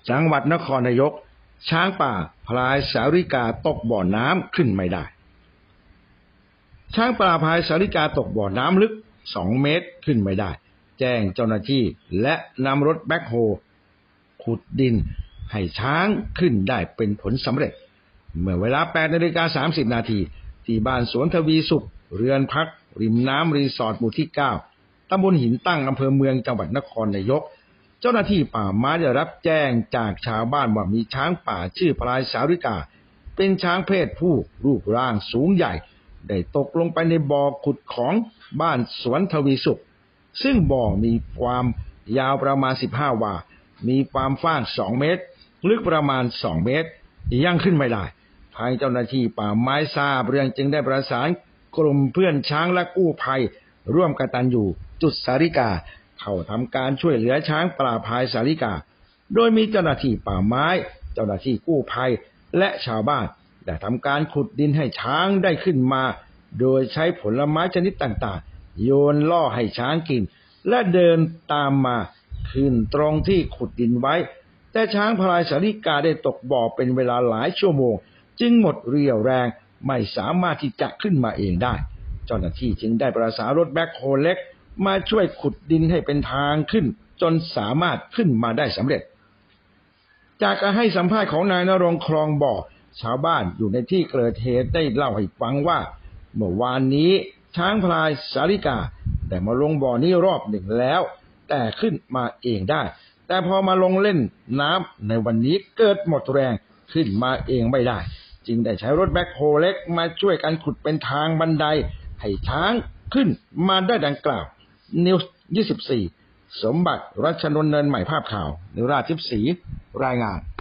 จังหวัดนครนายกช้างป่าพลายสาริกาตกบ่อน้ำขึ้นไม่ได้ช้างป่าพลายสาริกาตกบ่อน้ำลึก2 เมตรขึ้นไม่ได้แจ้งเจ้าหน้าที่และนำรถแบ็คโฮขุดดินให้ช้างขึ้นได้เป็นผลสำเร็จเมื่อเวลา 8:30 น.ที่บ้านสวนทวีสุขเรือนพักริมน้ำรีสอร์ทหมู่ที่ 9 ตำบลหินตั้งอำเภอเมืองจังหวัดนครนายกเจ้าหน้าที่ป่าไม้ได้รับแจ้งจากชาวบ้านว่ามีช้างป่าชื่อพลายสาริกาเป็นช้างเพศผู้รูปร่างสูงใหญ่ได้ตกลงไปในบ่อขุดของบ้านสวนทวีสุขซึ่งบ่อมีความยาวประมาณ15 วามีความกว้าง2 เมตรลึกประมาณ2 เมตรยังขึ้นไม่ได้ทางเจ้าหน้าที่ป่าไม้ทราบเรื่องจึงได้ประสานกลุ่มเพื่อนช้างและกู้ภัยร่วมกตัญญูจุดสาริกาเข้าทำการช่วยเหลือช้างป่าพลายสาริกาโดยมีเจ้าหน้าที่ป่าไม้เจ้าหน้าที่กู้ภัยและชาวบ้านได้ทำการขุดดินให้ช้างได้ขึ้นมาโดยใช้ผลไม้ชนิดต่างๆโยนล่อให้ช้างกินและเดินตามมาขึ้นตรงที่ขุดดินไว้แต่ช้างพลายสาริกาได้ตกบ่อเป็นเวลาหลายชั่วโมงจึงหมดเรี่ยวแรงไม่สามารถที่จะขึ้นมาเองได้เจ้าหน้าที่จึงได้ประสานรถแบ็คโฮเล็กมาช่วยขุดดินให้เป็นทางขึ้นจนสามารถขึ้นมาได้สำเร็จจากการให้สัมภาษณ์ของนายณรงค์คลองบ่อชาวบ้านอยู่ในที่เกิดเหตุได้เล่าให้ฟังว่าเมื่อวานนี้ช้างพลายสาริกาได้มาลงบ่อนี้รอบหนึ่งแล้วแต่ขึ้นมาเองได้แต่พอมาลงเล่นน้ำในวันนี้เกิดหมดแรงขึ้นมาเองไม่ได้จึงได้ใช้รถแบ็คโฮเล็กมาช่วยกันขุดเป็นทางบันไดให้ช้างขึ้นมาได้ดังกล่าวนิวส์24สมบัติรัชนนท์เนินใหม่ภาพข่าวนิราธิปศรีรายงาน